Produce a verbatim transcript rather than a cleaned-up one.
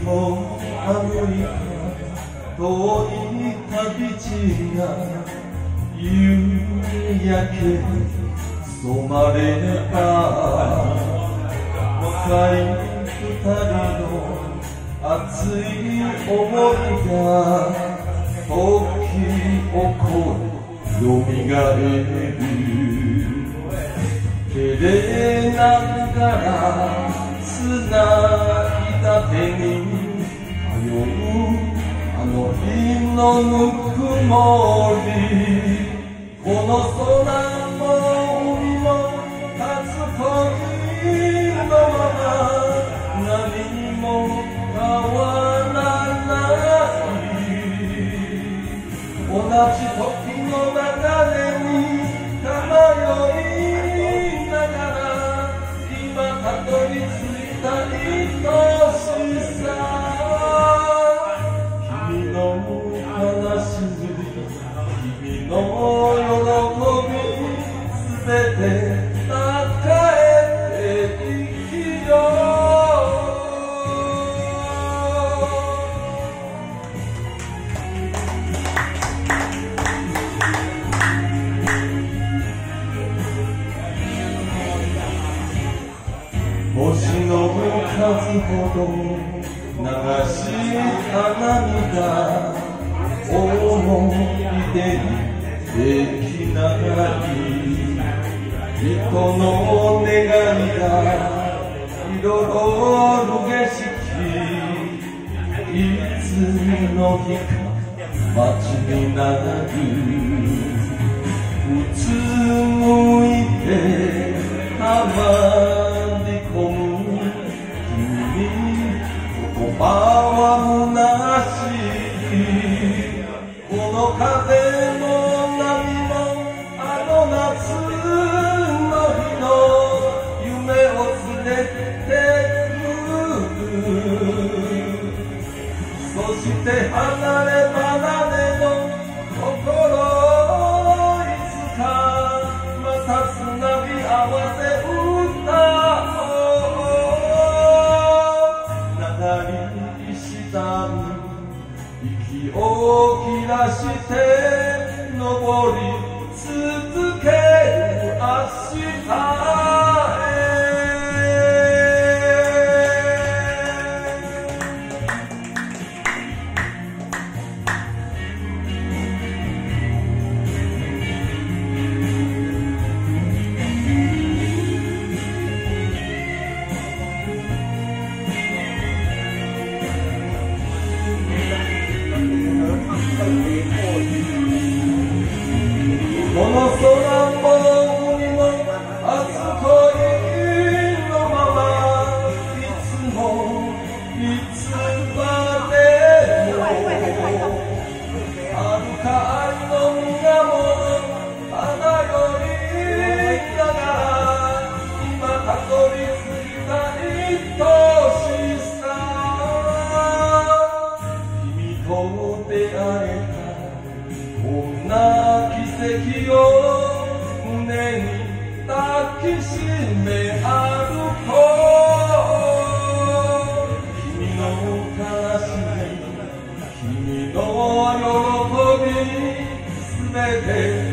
も歩いた遠い旅路が夕焼け染まれた若い二人の熱い想いが時を超えよみがえる照れながら繋いだ手に通うあの日のぬくもりこの空も海も初恋のまま何にも変わらない同じ時の流れに漂いながら今たどり着いた愛しさ君の悲しみ君の喜びすべて抱えて生きよう星の数ほど流した涙思い出にできない人の願いが彩る景色いつの日か街になるうつむいて浜に込む君言葉は虚しいこの風も波もあの夏の日の夢を連れてくそして離れ離れの心いつかまたつなぎ合わせ歌おう流りした息を切らして登り続ける明日へこの空も海も初恋のままいつもいつまでも遥か愛の水も漂いながら今たどり着いた愛しさ君と出会えたこんな奇跡を胸に抱きしめ歩こう君の悲しみ君の喜びすべて